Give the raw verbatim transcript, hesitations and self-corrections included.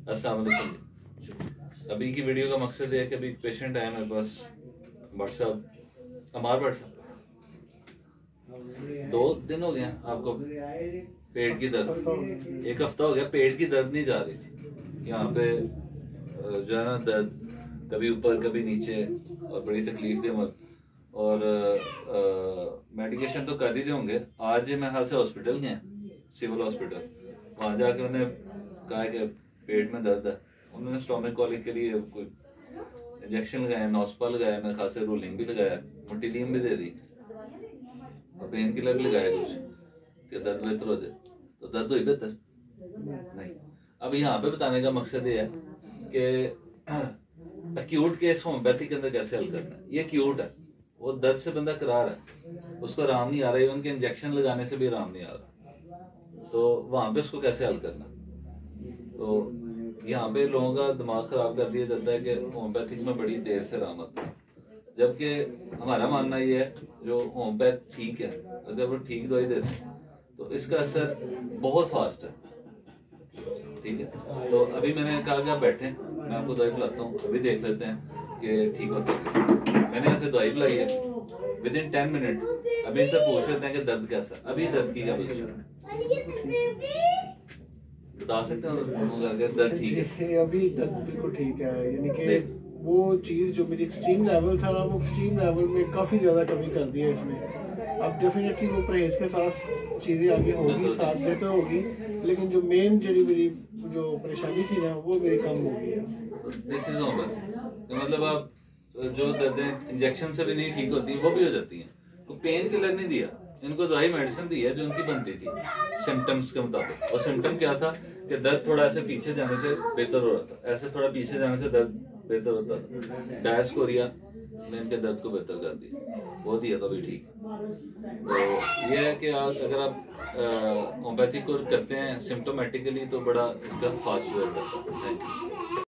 अस्सलाम वालेकुम। अभी की वीडियो का मकसद है कि अभी पेशेंट आया मेरे पास, व्हाट्सएप अमार भट्ट साहब, दो दिन हो गए हैं आपको पेट की दर्द, एक हफ्ता हो गया पेट की दर्द नहीं जा रही थी। यहाँ पे जो है ना दर्द कभी ऊपर कभी नीचे और बड़ी तकलीफ थी मत और मेडिकेशन तो कर ही रहे होंगे। आज मेरे ख्याल से हॉस्पिटल गए, सिविल हॉस्पिटल, वहां जाके उन्हें कहा कि पेट में दर्द है। उन्होंने स्टोमिक कॉलिक के लिए कोई इंजेक्शन लगाया, नॉस्पा लगाया, मेरे ख्याल से रोलिंग भी लगाया, मोटिलीन भी दे दी और पेन किलर भी लगाया कुछ कि दर्द बेहतर हो जाए। तो दर्द हुई बेहतर नहीं। अब यहाँ पे बताने का मकसद ये है कि एक्यूट केस होम्योपैथी के अंदर कैसे हल करना है। ये एक्यूट है, वो दर्द से बंदा करार है, उसको आराम नहीं आ रहा है, उनके इंजेक्शन लगाने से भी आराम नहीं आ रहा, तो वहां पे उसको कैसे हल करना। तो यहाँ पे लोगों का दिमाग खराब कर दिया जाता है कि होम्योपैथिक में बड़ी देर से आराम आता है, जबकि हमारा मानना ये है जो होम्योपैथ ठीक है, अगर वो ठीक दवाई देते हैं तो इसका असर बहुत फास्ट है। ठीक है, तो अभी मैंने कहा कि आप बैठे, मैं आपको दवाई पिलाता हूँ, अभी देख लेते हैं कि ठीक होता है। मैंने ऐसे दवाई पिलाई है, विद इन टेन मिनट अभी इनसे पूछ लेते हैं कि दर्द कैसा, अभी दर्द की क्या पोजीशन बता सकते हैं? दर्द ठीक है, अभी दर्द बिल्कुल ठीक है, यानी कि वो चीज जो मेरी एक्सट्रीम लेवल था ना, वो एक्सट्रीम लेवल में काफी ज्यादा कमी कर दी है इसने। अब डेफिनेटली वो परहेज के साथ चीजें आगे होगी, साथ बेहतर होगी, लेकिन जो मेन जड़ी मेरी जो परेशानी थी ना वो मेरी कम हो गई है। This is over. मतलब आप जो दर्दें इंजेक्शन से भी नहीं ठीक होती वो भी हो जाती हैं। तो पेन किलर नहीं दिया इनको, दवाई मेडिसिन दी है जो उनकी बनती थी सिम्टम्स के मुताबिक। और सिम्टम क्या था कि दर्द थोड़ा ऐसे पीछे जाने से बेहतर हो रहा था, ऐसे थोड़ा पीछे जाने से दर्द बेहतर होता था। डायस्कोरिया ने इनके दर्द को बेहतर कर दिया, वो दिया तो भी ठीक। तो ये है कि आज अगर आप होम्योपैथिक को करते हैं सिम्टोमेटिकली तो बड़ा इसका फास्ट रिजल्ट आता है। Thank you.